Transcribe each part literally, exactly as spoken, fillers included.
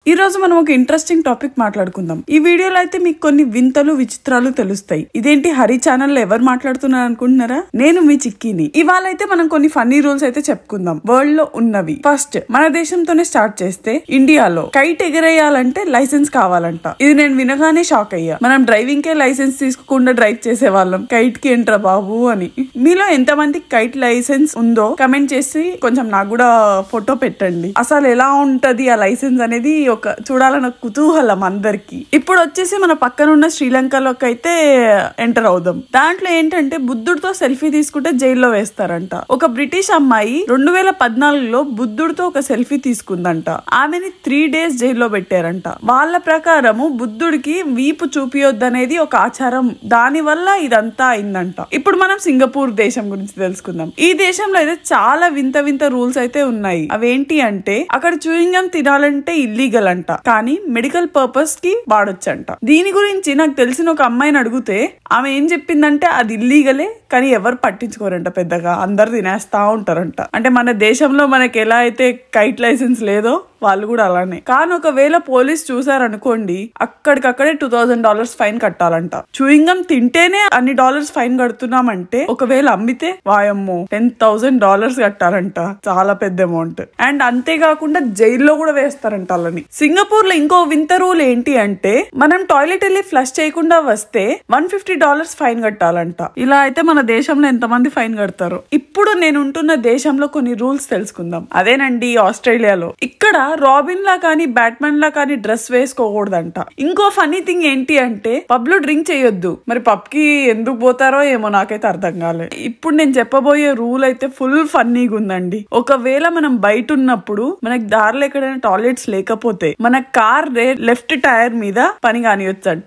ఈ రోజు మనం ఒక ఇంట్రెస్టింగ్ టాపిక్ మాట్లాడుకుందాం. ఈ వీడియోలో అయితే మీకు కొన్ని వింతలు విచిత్రాలు తెలుస్తాయి. ఇదేంటి హరి ఛానల్లో ఎవరు మాట్లాడుతున్నారు అనుకుంటున్నారా? నేను మీ చిక్కీని. ఇవాళ అయితే మనం కొన్ని ఫన్నీ రూల్స్ అయితే చెప్పుకుందాం వరల్డ్ లో ఉన్నవి. ఫస్ట్ మన దేశంతోనే స్టార్ట్ చేస్తే, ఇండియాలో కైట్ ఎగరేయాలంటే లైసెన్స్ కావాలంట. ఇది నేను వినగానే షాక్ అయ్యా. మనం డ్రైవింగ్ కే లైసెన్స్ తీసుకోకుండా డ్రైవ్ చేసే వాళ్ళం, కైట్ కి ఏంట్రా బాబు అని. మీలో ఎంత మంది కైట్ లైసెన్స్ ఉందో కమెంట్ చేసి కొంచెం నాకు కూడా ఫోటో పెట్టండి. అసలు ఎలా ఉంటది ఆ లైసెన్స్ అనేది ఒక చూడాలన్న కుతూహలం అందరికి. ఇప్పుడు వచ్చేసి మన పక్కన ఉన్న శ్రీలంకలోకి అయితే ఎంటర్ అవుదాం. దాంట్లో ఏంటంటే బుద్ధుడితో సెల్ఫీ తీసుకుంటే జైల్లో వేస్తారంట. ఒక బ్రిటిష్ అమ్మాయి రెండు వేల పద్నాలుగులో బుద్ధుడితో ఒక సెల్ఫీ తీసుకుందంట. ఆమెని త్రీ డేస్ జైల్లో పెట్టారంట. వాళ్ళ ప్రకారము బుద్ధుడికి వీపు చూపియొద్దనేది ఒక ఆచారం. దాని వల్ల ఇదంతా అయిందంట. ఇప్పుడు మనం సింగపూర్ దేశం గురించి తెలుసుకుందాం. ఈ దేశంలో అయితే చాలా వింత వింత రూల్స్ అయితే ఉన్నాయి. అవేంటి అంటే, అక్కడ చూయింగ్ గమ్ తినాలంటే ఇల్లీగల్ అంట, కానీ మెడికల్ పర్పస్ కి వాడొచ్చంట. దీని గురించి నాకు తెలిసిన ఒక అమ్మాయిని అడిగితే ఆమె ఏం చెప్పిందంటే, అది ఇల్లీగలే కానీ ఎవరు పట్టించుకోరంట, పెద్దగా అందరు తినేస్తా ఉంటారంట. అంటే మన దేశంలో మనకి ఎలా అయితే కైట్ లైసెన్స్ లేదో వాళ్ళు కూడా అలానే. కానీ ఒకవేళ పోలీస్ చూసారనుకోండి, అక్కడికక్కడే టూ థౌసండ్ డాలర్స్ ఫైన్ కట్టాలంట. చూయింగ్ గమ్ తింటేనే అన్ని డాలర్స్ ఫైన్ కడుతున్నామంటే, ఒకవేళ అమ్మితే వాయమ్మో టెన్ థౌసండ్ డాలర్స్ కట్టాలంట. చాలా పెద్ద అమౌంట్. అండ్ అంతేకాకుండా జైల్లో కూడా వేస్తారంట వాళ్ళని. సింగపూర్ లో ఇంకో వింత రూల్ ఏంటి అంటే, మనం టాయిలెట్ వెళ్ళి ఫ్లష్ చేయకుండా వస్తే వన్ ఫిఫ్టీ డాలర్స్ ఫైన్ కట్టాలంట. ఇలా అయితే మన దేశంలో ఎంతమంది ఫైన్ కడతారు. ఇప్పుడు నేను ఉంటున్న దేశంలో కొన్ని రూల్స్ తెలుసుకుందాం. అదేనండి ఆస్ట్రేలియాలో. ఇక్కడ రాబిన్ లా కానీ బ్యాట్మెన్ లా కానీ డ్రెస్ వేసుకోకూడదంట. ఇంకో ఫనీ థింగ్ ఏంటి అంటే, పబ్ లో డ్రింక్ చేయొద్దు. మరి పబ్ కి ఎందుకు పోతారో ఏమో నాకైతే అర్థం కాలేదు. ఇప్పుడు నేను చెప్పబోయే రూల్ అయితే ఫుల్ ఫన్నీగా ఉందండి. ఒకవేళ మనం బయట ఉన్నప్పుడు మనకి దారిలో ఎక్కడైనా టాయిలెట్స్ లేకపోతే మన కార్ లెఫ్ట్ టైర్ మీద పని కానియొచ్చంట.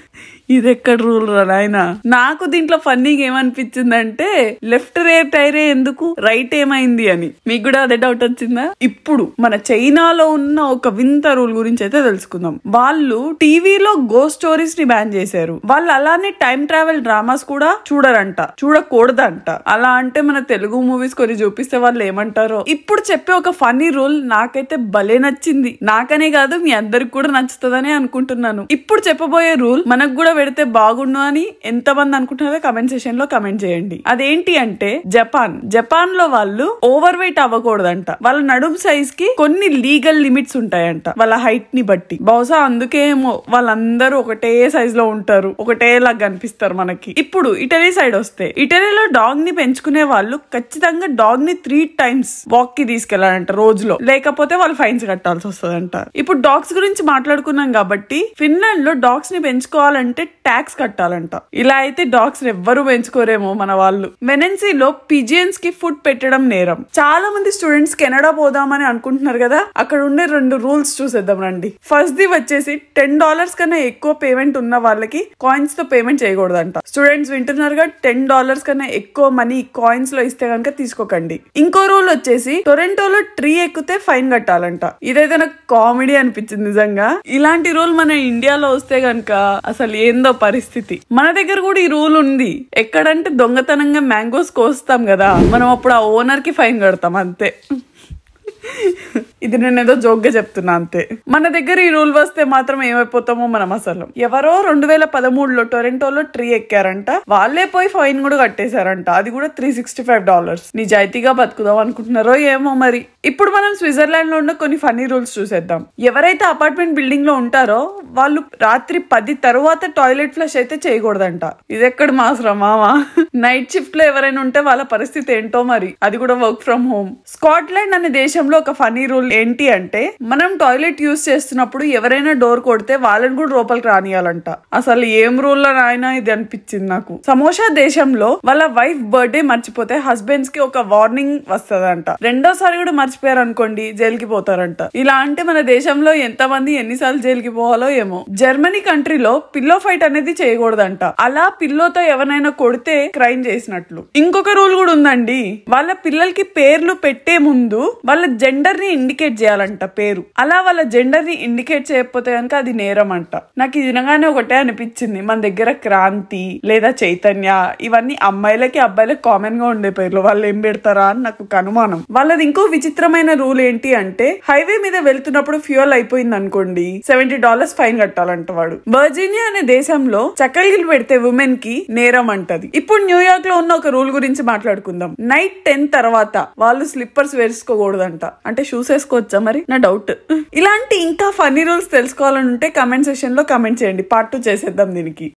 ఇది ఎక్కడ రూల్ రా నాయనా. నాకు దీంట్లో ఫన్నీగా ఏమనిపించిందంటే, లెఫ్ట్ రేర్ టైరే ఎందుకు, రైట్ ఏమైంది అని. మీకు కూడా అదే డౌట్ వచ్చిందా? ఇప్పుడు మన చైనాలో ఉన్న ఒక వింత రూల్ గురించి అయితే తెలుసుకుందాం. వాళ్ళు టీవీలో గోస్ట్ స్టోరీస్ ని బ్యాన్ చేశారు. వాళ్ళు అలానే టైం ట్రావెల్ డ్రామాస్ కూడా చూడరంట, చూడకూడదంట. అలా అంటే మన తెలుగు మూవీస్ కొన్ని చూపిస్తే వాళ్ళు ఏమంటారో. ఇప్పుడు చెప్పే ఒక ఫన్నీ రూల్ నాకైతే భలే నచ్చింది. నాకనే కాదు మీ అందరికి కూడా నచ్చుతుందని అనుకుంటున్నాను. ఇప్పుడు చెప్పబోయే రూల్ మనకు కూడా పెడితే బాగుండు అని ఎంత మంది అనుకుంటున్నారో కమెంట్ సెషన్ లో కమెంట్ చేయండి. అదేంటి అంటే, జపాన్ జపాన్ లో వాళ్ళు ఓవర్ వెయిట్ అవ్వకూడదంట. వాళ్ళ నడుము సైజ్ కి కొన్ని లీగల్ లిమిట్స్ ఉంటాయంట, వాళ్ళ హైట్ ని బట్టి. బహుశా అందుకేమో వాళ్ళందరూ ఒకటే సైజ్ లో ఉంటారు, ఒకటేలా కనిపిస్తారు మనకి. ఇప్పుడు ఇటలీ సైడ్ వస్తే, ఇటలీలో డాగ్ ని పెంచుకునే వాళ్ళు ఖచ్చితంగా డాగ్ ని త్రీ టైమ్స్ వాక్ కి తీసుకెళ్లాలంట రోజులో, లేకపోతే వాళ్ళు ఫైన్స్ కట్టాల్సి వస్తుందంట. ఇప్పుడు డాగ్స్ గురించి మాట్లాడుకున్నాం కాబట్టి, ఫిన్లాండ్ లో డాగ్స్ ని పెంచుకోవాలంటే ట్యాక్స్ కట్టాలంట. ఇలా అయితే డాగ్స్ ఎవ్వరు పెంచుకోరేమో మన వాళ్ళు. వెనెన్సీలో పిజియన్స్ కి ఫుడ్ పెట్టడం నేరం. చాలా మంది స్టూడెంట్స్ కెనడా పోదామని అనుకుంటున్నారు కదా, అక్కడ ఉండే రెండు రూల్స్ చూసేద్దాం రండి. ఫస్ట్ ది వచ్చేసి, టెన్ డాలర్స్ కన్నా ఎక్కువ పేమెంట్ ఉన్న వాళ్ళకి కాయిన్స్ తో పేమెంట్ చేయకూడదంట. స్టూడెంట్స్ వింటున్నారుగా, టెన్ డాలర్స్ కన్నా ఎక్కువ మనీ కాయిన్స్ లో ఇస్తే కనుక తీసుకోకండి. ఇంకో రూల్ వచ్చేసి, టొరంటోలో ట్రీ ఎక్కితే ఫైన్ కట్టాలంట. ఇదైతే నాకు కామెడీ అనిపించింది నిజంగా. ఇలాంటి రూల్ మన ఇండియాలో వస్తే గనుక అసలు ఏందో పరిస్థితి. మన దగ్గర కూడా ఈ రూల్ ఉంది. ఎక్కడంటే దొంగతనంగా మ్యాంగోస్ కోస్తాం కదా, మనం అప్పుడు ఆ ఓనర్ కి ఫైన్ కడతాం అంతే. ఇది నేను ఏదో జోక్ గా చెప్తున్నా అంతే. మన దగ్గర ఈ రూల్ వస్తే మాత్రం ఏమైపోతామో మనం అసలు. ఎవరో రెండు వేల పదమూడులో టొరంటోలో ట్రీ ఎక్కారంట, వాళ్ళే పోయి ఫైన్ కూడా కట్టేశారంట. అది కూడా త్రీ సిక్స్టీ ఫైవ్ డాలర్స్. నిజాయితీగా బతుకుదాం అనుకుంటున్నారో ఏమో మరి. ఇప్పుడు మనం స్విట్జర్లాండ్ లో ఉన్న కొన్ని ఫన్నీ రూల్స్ చూసేద్దాం. ఎవరైతే అపార్ట్మెంట్ బిల్డింగ్ లో ఉంటారో వాళ్ళు రాత్రి పది తరువాత టాయిలెట్ ఫ్లష్ అయితే చేయకూడదంట. ఇది ఎక్కడ మాసరా మామా. నైట్ షిఫ్ట్ లో ఎవరైనా ఉంటే వాళ్ళ పరిస్థితి ఏంటో మరి. అది కూడా వర్క్ ఫ్రమ్ హోమ్. స్కాట్లాండ్ అనే దేశంలో ఒక ఫన్నీ రూల్ ఏంటి అంటే, మనం టాయిలెట్ యూజ్ చేస్తున్నప్పుడు ఎవరైనా డోర్ కొడితే వాళ్ళని కూడా లోపలికి రానియాలంట. అసలు ఏం రూల్ నాయనా ఇది అనిపించింది నాకు. సమోసా దేశంలో వాళ్ళ వైఫ్ బర్త్డే మర్చిపోతే హస్బెండ్స్ కి ఒక వార్నింగ్ వస్తదంట. రెండోసారి కూడా మర్చిపోయారు అనుకోండి, జైలుకి పోతారంట. ఇలా అంటే మన దేశంలో ఎంత మంది ఎన్నిసార్లు జైలుకి పోవాలో ఏమో. జర్మనీ కంట్రీలో పిల్లో ఫైట్ అనేది చేయకూడదంట. అలా పిల్లోతో ఎవరైనా కొడితే క్రైమ్ చేసినట్లు. ఇంకొక రూల్ కూడా ఉందండి. వాళ్ళ పిల్లలకి పేర్లు పెట్టే ముందు వాళ్ళ జెండర్ ని ఇండికేట్ చేయాలంట పేరు. అలా వాళ్ళ జెండర్ ని ఇండికేట్ చేయకపోతే కనుక అది నేరం అంట. నాకు ఇది వినగానే ఒకటే అనిపించింది, మన దగ్గర క్రాంతి లేదా చైతన్య ఇవన్నీ అమ్మాయిలకి అబ్బాయిలకి కామన్ గా ఉండే పేర్లు, వాళ్ళు ఏం పెడతారా అని నాకు అనుమానం. వాళ్ళది ఇంకో విచిత్రమైన రూల్ ఏంటి అంటే హైవే మీద వెళ్తున్నప్పుడు ఫ్యూయల్ అయిపోయింది అనుకోండి, సెవెంటీ డాలర్స్ ఫైన్ కట్టాలంట వాడు. వర్జీనియా అనే దేశంలో చక్కలిగిలు పెడితే ఉమెన్ కి నేరం అంటది. ఇప్పుడు న్యూయార్క్ లో ఉన్న ఒక రూల్ గురించి మాట్లాడుకుందాం. నైట్ టెన్ తర్వాత వాళ్ళు స్లిప్పర్స్ వేసుకోకూడదంట. అంటే షూస్ వేసుకోవచ్చా మరి, నా డౌట్. ఇలాంటి ఇంకా ఫన్నీ రూల్స్ తెలుసుకోవాలని ఉంటే కమెంట్ సెక్షన్ లో కమెంట్ చేయండి, పార్ట్ టూ చేసేద్దాం దీనికి.